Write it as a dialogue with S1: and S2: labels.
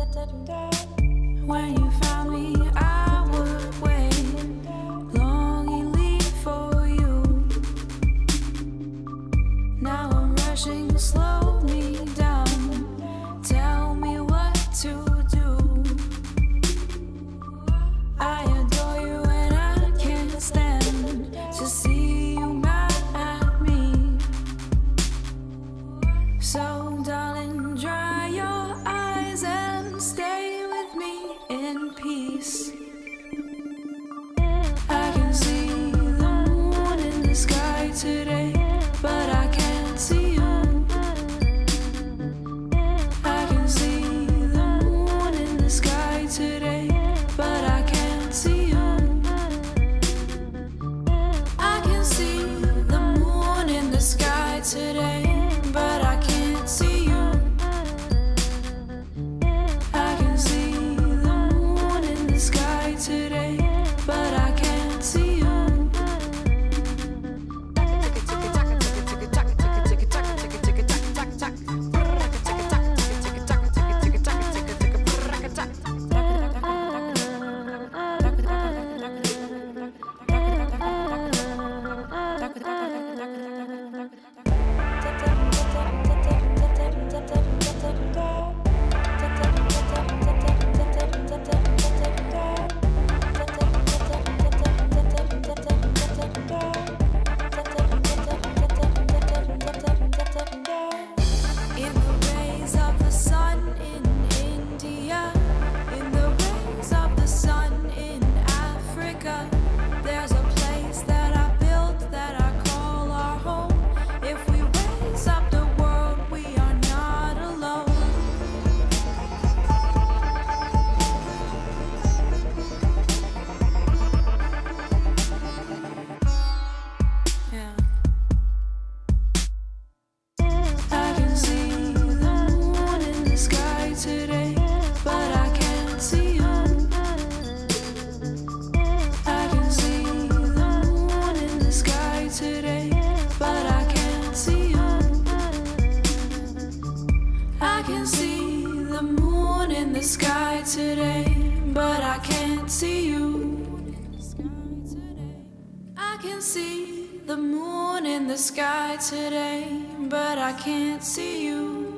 S1: When you found me, I would wait longingly for you. Now I'm rushing to slow me down. Tell me what to do. I adore you and I can't stand to see you mad at me. So darling, dry your eyes and stay with me in peace. I can see the moon in the sky today, but I can't see you. I can see the moon in the sky today, but I can't see you. I can see the moon in the sky today, but I can't see you. I can see the moon in the sky today, but I can't see you. In the rays of the sun in India, in the rays of the sun in Africa, there's a place that I built that I call our home. If we raise up the world, we are not alone. Yeah. I can see the moon in the sky today, but I can't see you. I can see the moon in the sky today, but I can't see you. I can see the moon in the sky today, but I can't see you. I can see the moon in the sky today, but I can't see you.